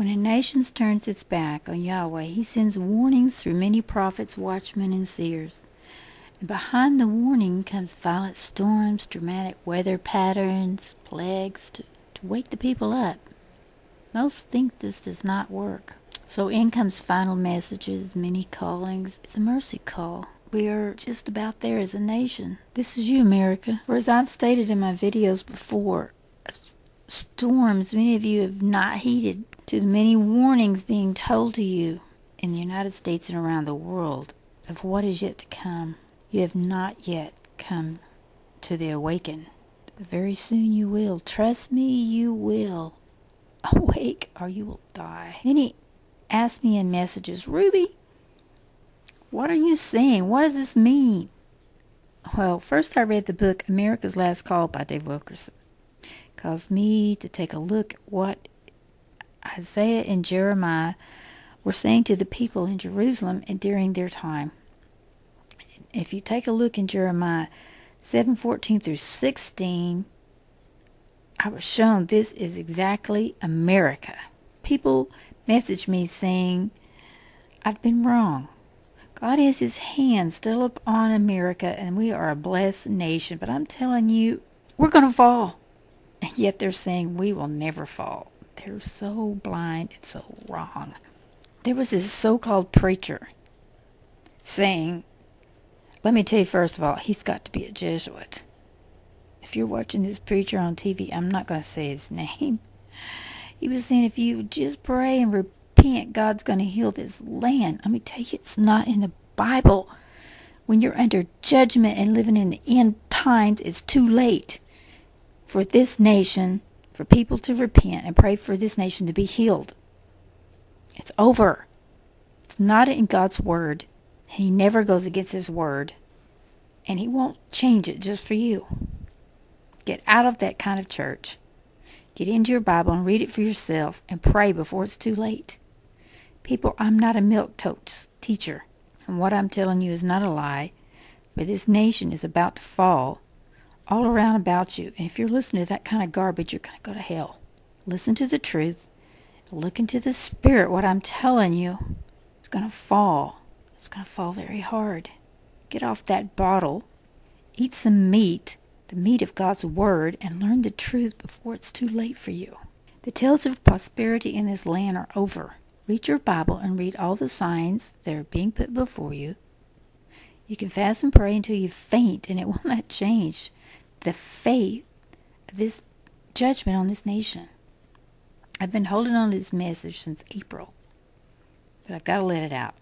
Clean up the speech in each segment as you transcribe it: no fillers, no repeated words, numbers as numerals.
When a nation turns its back on Yahweh, he sends warnings through many prophets, watchmen, and seers. And behind the warning comes violent storms, dramatic weather patterns, plagues to wake the people up. Most think this does not work. So in comes final messages, many callings. It's a mercy call. We are just about there as a nation. This is you, America. For as I've stated in my videos before, storms many of you have not heeded, to the many warnings being told to you in the United States and around the world of what is yet to come. You have not yet come to the awaken, but very soon you will. Trust me, you will awake or you will die. Many ask me in messages, Ruby, what are you saying? What does this mean? Well, first I read the book America's Last Call by Dave Wilkerson. It caused me to take a look at what Isaiah and Jeremiah were saying to the people in Jerusalem and during their time. If you take a look in Jeremiah 7:14 through 16, I was shown this is exactly America. People message me saying, I've been wrong. God has his hand still up on America and we are a blessed nation. But I'm telling you, we're going to fall. And yet they're saying we will never fall. They're so blind and so wrong. There was this so-called preacher saying, let me tell you first of all, he's got to be a Jesuit. If you're watching this preacher on TV, I'm not going to say his name. He was saying if you just pray and repent, God's going to heal this land. Let me tell you, it's not in the Bible. When you're under judgment and living in the end times, it's too late for this nation, for people to repent and pray for this nation to be healed. It's over. It's not in God's word. He never goes against his word. And he won't change it just for you. Get out of that kind of church. Get into your Bible and read it for yourself and pray before it's too late. People, I'm not a milquetoast teacher. And what I'm telling you is not a lie. For this nation is about to fall all around about you. And if you're listening to that kind of garbage, you're going to go to hell. Listen to the truth. Look into the spirit. What I'm telling you, it's going to fall. It's going to fall very hard. Get off that bottle. Eat some meat, the meat of God's word, and learn the truth before it's too late for you. The tales of prosperity in this land are over. Read your Bible and read all the signs that are being put before you. You can fast and pray until you faint, and it will not change the fate of this judgment on this nation. I've been holding on to this message since April, but I've got to let it out.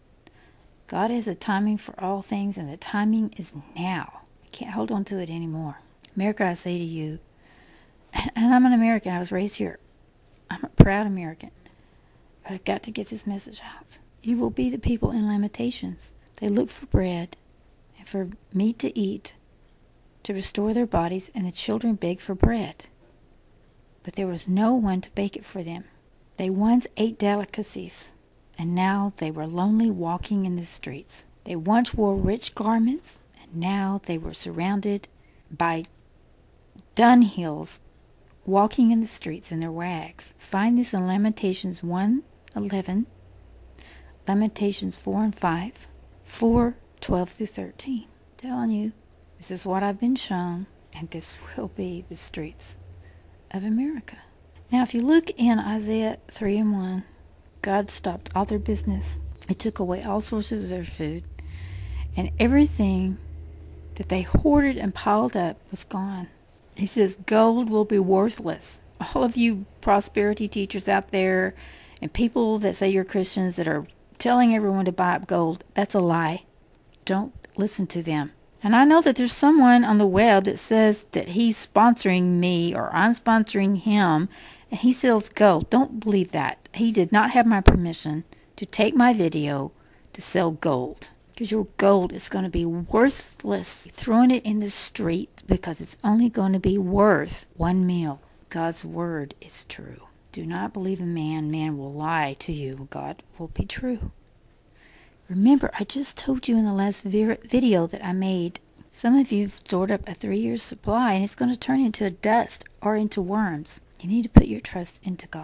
God has a timing for all things, and the timing is now. I can't hold on to it anymore. America, I say to you, and I'm an American. I was raised here. I'm a proud American, but I've got to get this message out. You will be the people in Lamentations. They look for bread and for meat to eat, to restore their bodies, and the children beg for bread. But there was no one to bake it for them. They once ate delicacies, and now they were lonely walking in the streets. They once wore rich garments, and now they were surrounded by dunghills, walking in the streets in their rags. Find this in Lamentations 1:11, Lamentations 4 and 5, 4:12 through 13. I'm telling you, this is what I've been shown, and this will be the streets of America. Now, if you look in Isaiah 3 and 1, God stopped all their business. He took away all sources of their food, and everything that they hoarded and piled up was gone. He says gold will be worthless. All of you prosperity teachers out there and people that say you're Christians that are telling everyone to buy up gold, that's a lie. Don't listen to them. And I know that there's someone on the web that says that he's sponsoring me or I'm sponsoring him and he sells gold. Don't believe that. He did not have my permission to take my video to sell gold, because your gold is going to be worthless. Throwing it in the street because it's only going to be worth one meal. God's word is true. Do not believe in man. Man will lie to you. God will be true. Remember, I just told you in the last video that I made, some of you have stored up a 3-year supply and it's going to turn into dust or into worms. You need to put your trust into God.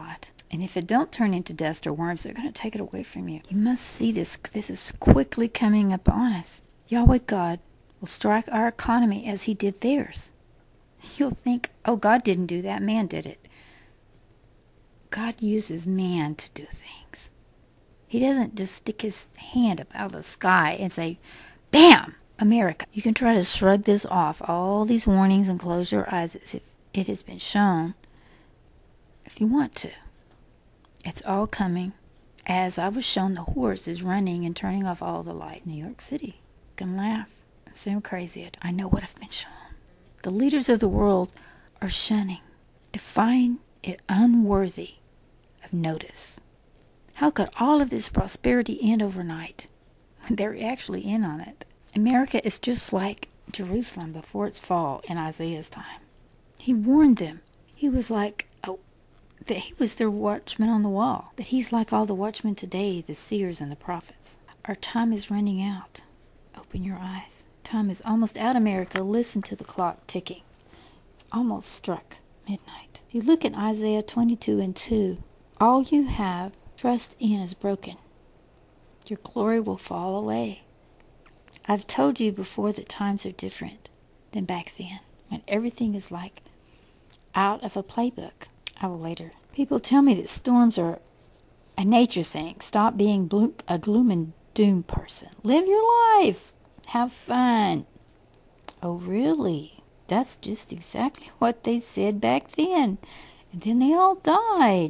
And if it don't turn into dust or worms, they're going to take it away from you. You must see this. This is quickly coming upon us. Yahweh God will strike our economy as he did theirs. You'll think, oh, God didn't do that. Man did it. God uses man to do things. He doesn't just stick his hand up out of the sky and say, bam, America. You can try to shrug this off, all these warnings, and close your eyes as if it has been shown, if you want to. It's all coming. As I was shown, the horse is running and turning off all the light in New York City. You can laugh and say I'm crazy. I know what I've been shown. The leaders of the world are shunning, to find it unworthy of notice. How could all of this prosperity end overnight when they're actually in on it? America is just like Jerusalem before its fall in Isaiah's time. He warned them. He was like, that he was their watchman on the wall, that he's like all the watchmen today, the seers and the prophets. Our time is running out. Open your eyes. Time is almost out, America. Listen to the clock ticking. It's almost struck midnight. If you look at Isaiah 22:2, all you have trust in is broken. Your glory will fall away. I've told you before that times are different than back then, when everything is like out of a playbook. I will later. People tell me that storms are a nature thing. Stop being a gloom and doom person. Live your life. Have fun. Oh, really? That's just exactly what they said back then. And then they all died.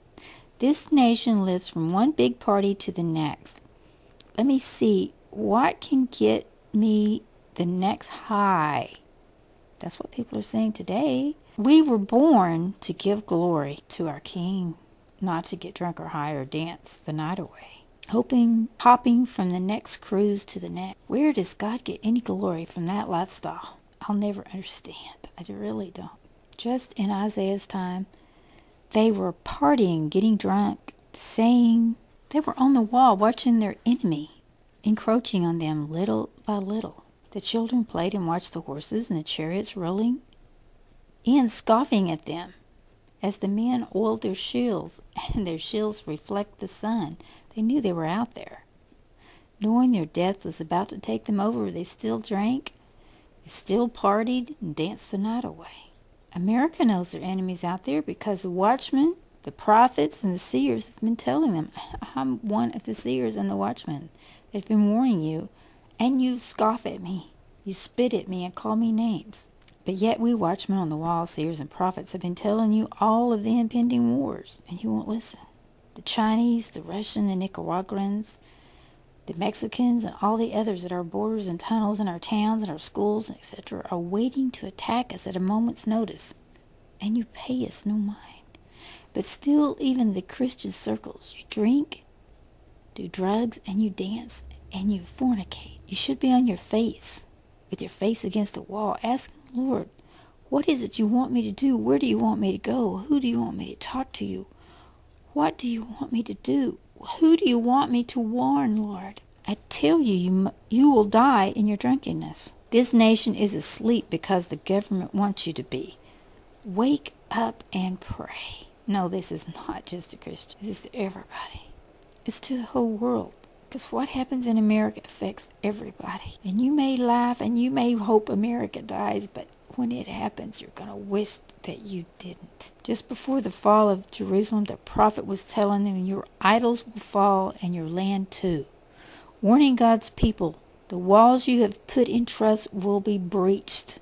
This nation lives from one big party to the next. Let me see. What can get me the next high? That's what people are saying today. We were born to give glory to our King, not to get drunk or high or dance the night away. Hopping from the next cruise to the next. Where does God get any glory from that lifestyle? I'll never understand. I really don't. Just in Isaiah's time, they were partying, getting drunk, saying they were on the wall watching their enemy encroaching on them little by little. The children played and watched the horses and the chariots rolling in, scoffing at them as the men oiled their shields, and their shields reflect the sun. They knew they were out there. Knowing their death was about to take them over, they still drank, they still partied, and danced the night away. America knows their enemies out there because the watchmen, the prophets, and the seers have been telling them. I'm one of the seers and the watchmen. They've been warning you, and you scoff at me. You spit at me and call me names. But yet we watchmen on the wall, seers and prophets, have been telling you all of the impending wars, and you won't listen. The Chinese, the Russian, the Nicaraguans, the Mexicans, and all the others at our borders and tunnels and our towns and our schools, etc., are waiting to attack us at a moment's notice, and you pay us no mind. But still, even the Christian circles, you drink, do drugs, and you dance, and you fornicate. You should be on your face, with your face against the wall, asking the Lord, what is it you want me to do? Where do you want me to go? Who do you want me to talk to you? What do you want me to do? Who do you want me to warn, Lord? I tell you, you will die in your drunkenness. This nation is asleep because the government wants you to be. Wake up and pray. No, this is not just to Christians. This is to everybody. It's to the whole world. Because what happens in America affects everybody. And you may laugh and you may hope America dies, but when it happens, you're going to wish that you didn't. Just before the fall of Jerusalem, the prophet was telling them, your idols will fall and your land too. Warning God's people, the walls you have put in trust will be breached.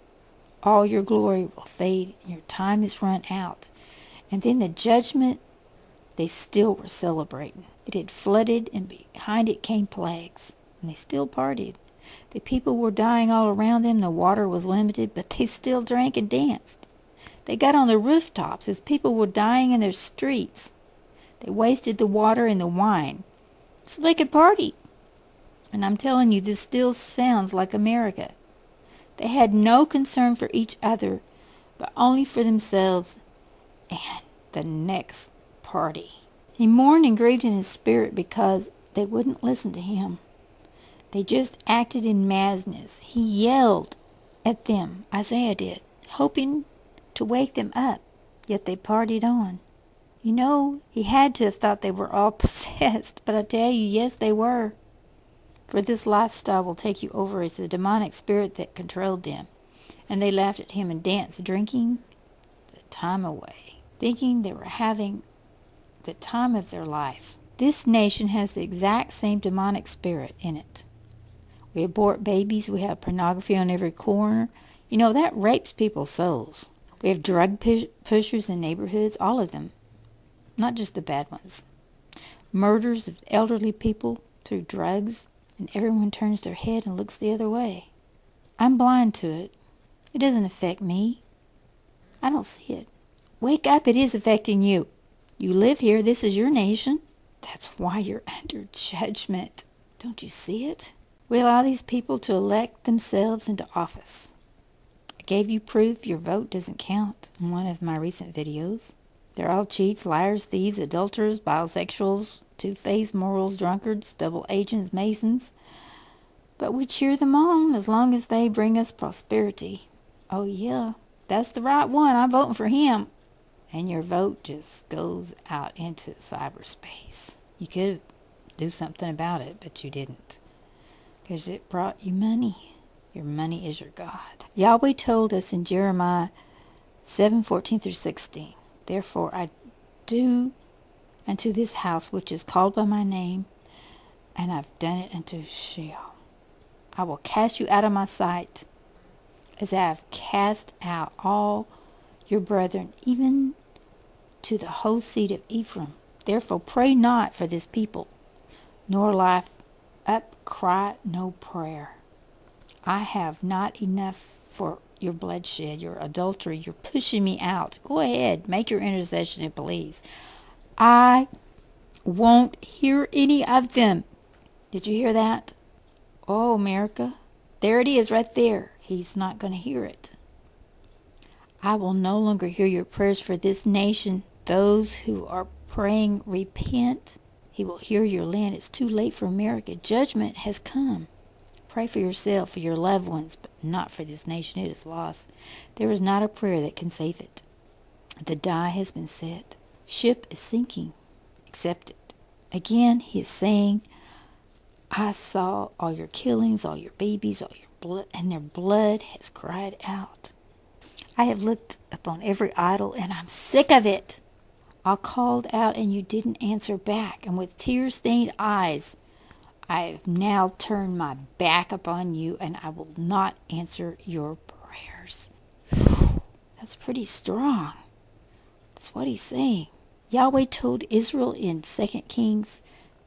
All your glory will fade and your time is run out. And then the judgment, they still were celebrating. It had flooded, and behind it came plagues, and they still partied. The people were dying all around them. The water was limited, but they still drank and danced. They got on the rooftops as people were dying in their streets. They wasted the water and the wine so they could party. And I'm telling you, this still sounds like America. They had no concern for each other, but only for themselves and the next party. He mourned and grieved in his spirit because they wouldn't listen to him. They just acted in madness. He yelled at them, Isaiah did, hoping to wake them up, yet they partied on. You know, he had to have thought they were all possessed, but I tell you, yes, they were. For this lifestyle will take you over as the demonic spirit that controlled them. And they laughed at him and danced, drinking the time away, thinking they were having the time of their life. This nation has the exact same demonic spirit in it. We abort babies. We have pornography on every corner. You know, that rapes people's souls. We have drug pushers in neighborhoods, all of them. Not just the bad ones. Murders of elderly people through drugs, and everyone turns their head and looks the other way. I'm blind to it. It doesn't affect me. I don't see it. Wake up, it is affecting you. You live here, this is your nation. That's why you're under judgment. Don't you see it? We allow these people to elect themselves into office. I gave you proof your vote doesn't count in one of my recent videos. They're all cheats, liars, thieves, adulterers, bisexuals, two-faced morals, drunkards, double agents, masons. But we cheer them on as long as they bring us prosperity. Oh yeah, that's the right one. I'm voting for him. And your vote just goes out into cyberspace. You could do something about it, but you didn't. Because it brought you money. Your money is your God. Yahweh told us in Jeremiah 7:14-16, therefore I do unto this house which is called by my name, and I've done it unto Sheol. I will cast you out of my sight, as I have cast out all your brethren, even to the whole seed of Ephraim. Therefore pray not for this people, nor lift up cry no prayer. I have not enough for your bloodshed, your adultery. You're pushing me out. Go ahead, make your intercession and please. I won't hear any of them. Did you hear that? Oh, America. There it is right there. He's not going to hear it. I will no longer hear your prayers for this nation. Those who are praying, repent. He will hear your land. It's too late for America. Judgment has come. Pray for yourself, for your loved ones, but not for this nation. It is lost. There is not a prayer that can save it. The die has been set. Ship is sinking. Accept it. Again, he is saying, I saw all your killings, all your babies, all your blood, and their blood has cried out. I have looked upon every idol, and I'm sick of it. I called out, and you didn't answer back. And with tear-stained eyes, I have now turned my back upon you, and I will not answer your prayers. Whew, that's pretty strong. That's what he's saying. Yahweh told Israel in 2 Kings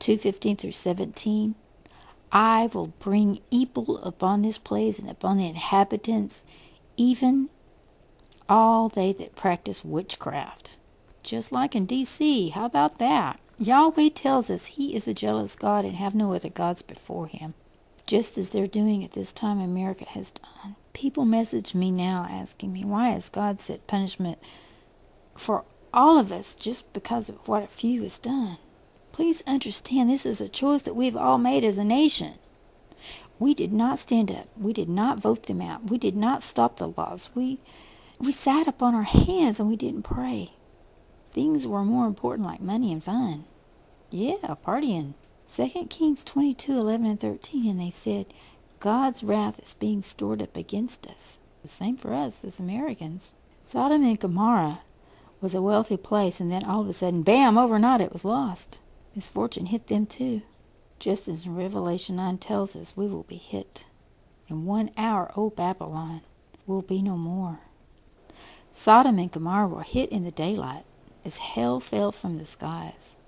2:15-17, I will bring evil upon this place and upon the inhabitants, even all they that practice witchcraft. Just like in D.C., how about that? Yahweh tells us he is a jealous God and have no other gods before him, just as they're doing at this time America has done. People message me now asking me, why has God set punishment for all of us just because of what a few has done? Please understand, this is a choice that we've all made as a nation. We did not stand up. We did not vote them out. We did not stop the laws. We sat up on our hands and we didn't pray. Things were more important, like money and fun. Yeah, partying. 2 Kings 22:11-13, and they said, God's wrath is being stored up against us. The same for us as Americans. Sodom and Gomorrah was a wealthy place, and then all of a sudden, bam, overnight it was lost. Misfortune hit them too. Just as Revelation 9 tells us, we will be hit. In 1 hour, O Babylon will be no more. Sodom and Gomorrah were hit in the daylight, as hell fell from the skies.